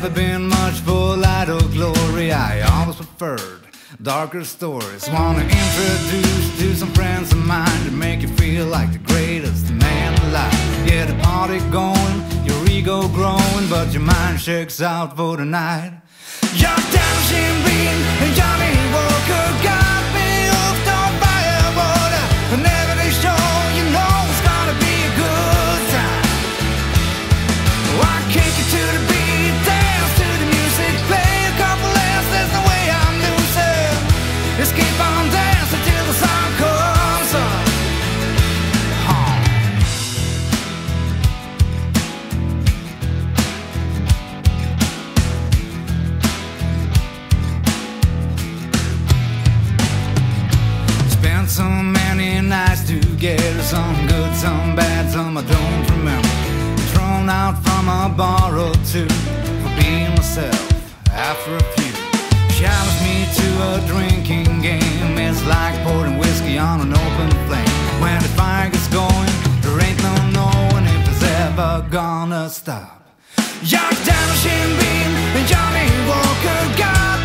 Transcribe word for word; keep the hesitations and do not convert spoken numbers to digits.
Never been much for light or glory. I always preferred darker stories. Wanna introduce to some friends of mine to make you feel like the greatest man alive. Yeah, the party going, your ego growing, but your mind checks out for the night. Your dancing beam and Johnny Walker got me hooked on fire, but whenever they show, you know it's gonna be a good time. Oh, I kick it to the beat, dance to the music, play a couple laughs, there's no way I'm losing. Just keep on dancing till the sun comes up. So many nights together, some good, some bad, some I don't remember. Thrown out from a bar or two for being myself after a few. Challenged me to a drinking game. It's like pouring whiskey on an open flame. When the fire gets going, there ain't no knowing if it's ever gonna stop. Young Daniel Shin Beam and Johnny Walker got